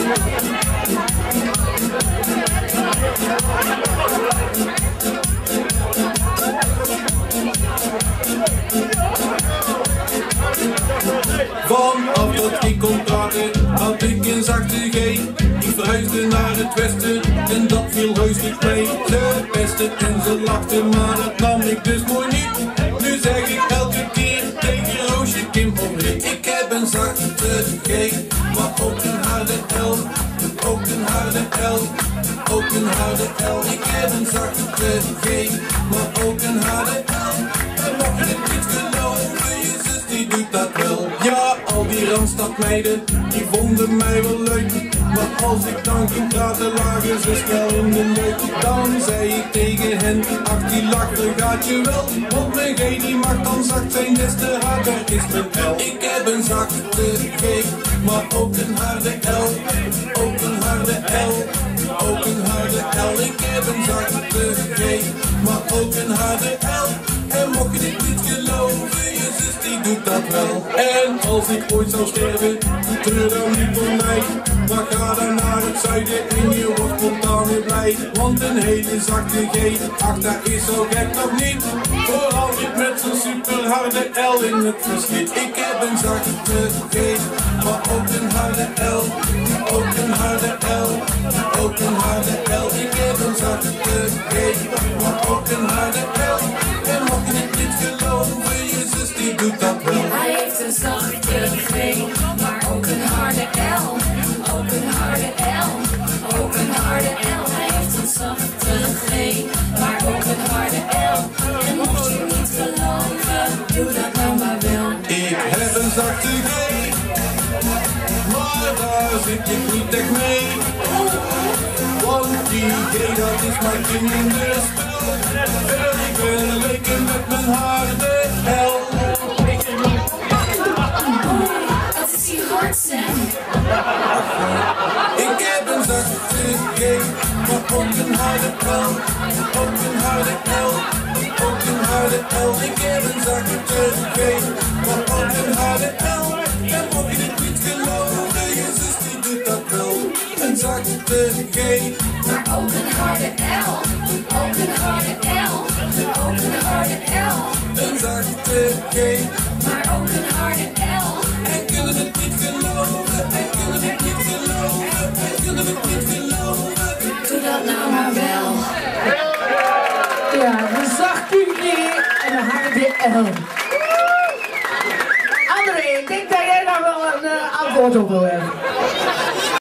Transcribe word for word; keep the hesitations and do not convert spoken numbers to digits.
Vanaf dat ik kon praten, had ik een zachte G. Ik verhuisde naar het westen en dat viel heus niet mee. Ze pesten en ze lachten, maar dat nam ik dus mooi niet. Nu zeg ik elke keer tegen Roosje, Kim of Rick: ik heb een zachte G, maar ook een harde L. Ook een harde L, ook een harde L. Ik heb een zachte G, maar ook een harde L. En mocht je het niet geloven, je zus die doet dat wel. Ja, al die Randstadmeiden, die vonden mij wel leuk. Maar als ik dan ging praten, lagen ze snel in de neuk. Dan zei ik tegen hen: ach, die lachen gaat je wel. Want mijn G die mag dan zacht zijn, des te harder is mijn L. Ik heb een zachte G, maar ook een harde L. Ook een harde L, ook een harde L. Ik heb een zachte G, maar ook een harde L. En mocht je dit niet geloven, je zus die doet dat wel. En als ik ooit zou sterven, treur dan niet om mij. Maar ga dan naar het zuiden en je wordt spontaan weer blij. Want een hele zachte G, ach, dat is zo gek nog niet. Vooral niet met zo'n super harde L in het verschiet. Ik heb een zachte G, maar ook een harde L. Ook een harde L, ook een harde L. Ik heb een zachte G, maar ook een harde L. En mocht je het niet geloven, je zus die doet dat wel. Hij heeft een zachte G, maar ook een harde L. Ook een harde L, ook een harde L. Hij heeft een zachte G, maar ook een harde L. En mocht je niet geloven, doe dat nou maar wel. Ik heb een zachte G, maar daar zit ik niet echt mee. Want die G, dat is mijn kinderspel. En ik ben lekker met mijn harde L. Dat is die hard zijn. Ik heb een zachte G, maar ook een harde L. Ook een harde L, ook een harde L. Ik heb een zachte G, maar ook een harde L. En mocht je het niet geloven, je zus die doet dat wel. Een zachte G, maar ook een harde L. Ook een harde L, ook een harde L. een zachte G, maar ook een harde L. en kunnen het niet geloven, en kunnen het niet geloven, en kunnen het niet geloven. Doe dat nou maar wel. Ja, een zachte G en een harde L. André, ik denk dat jij daar wel een uh, antwoord op wil hebben.